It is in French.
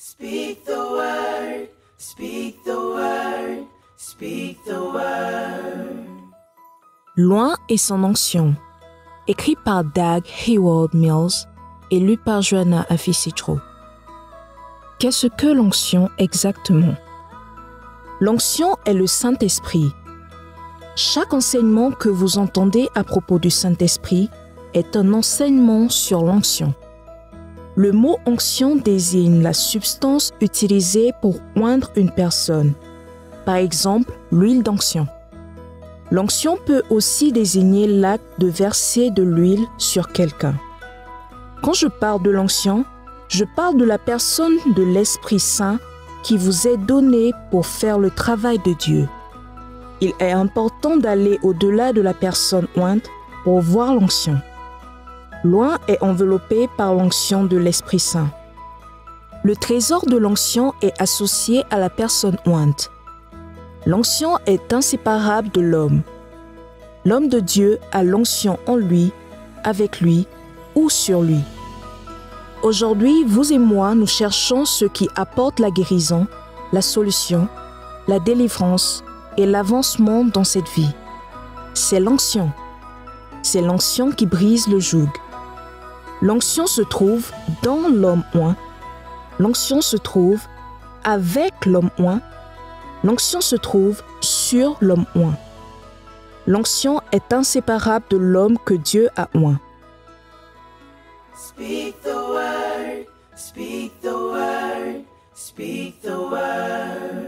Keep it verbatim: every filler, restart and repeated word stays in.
Speak the word, speak the word, speak the word. Loin est son onction. Écrit par Dag Heward-Mills et lu par Joanna Affi-Citro. Qu'est-ce que l'onction exactement? L'onction est le Saint-Esprit. Chaque enseignement que vous entendez à propos du Saint-Esprit est un enseignement sur l'onction. Le mot onction désigne la substance utilisée pour oindre une personne. Par exemple, l'huile d'onction. L'onction peut aussi désigner l'acte de verser de l'huile sur quelqu'un. Quand je parle de l'onction, je parle de la personne de l'Esprit Saint qui vous est donnée pour faire le travail de Dieu. Il est important d'aller au-delà de la personne ointe pour voir l'onction. Loin est enveloppé par l'onction de l'Esprit Saint. Le trésor de l'onction est associé à la personne ointe. L'onction est inséparable de l'homme. L'homme de Dieu a l'onction en lui, avec lui ou sur lui. Aujourd'hui, vous et moi, nous cherchons ce qui apporte la guérison, la solution, la délivrance et l'avancement dans cette vie. C'est l'onction. C'est l'onction qui brise le joug. L'onction se trouve dans l'homme oint. L'onction se trouve avec l'homme oint. L'onction se trouve sur l'homme oint. L'onction est inséparable de l'homme que Dieu a oint. Speak the word, speak the word, speak the word.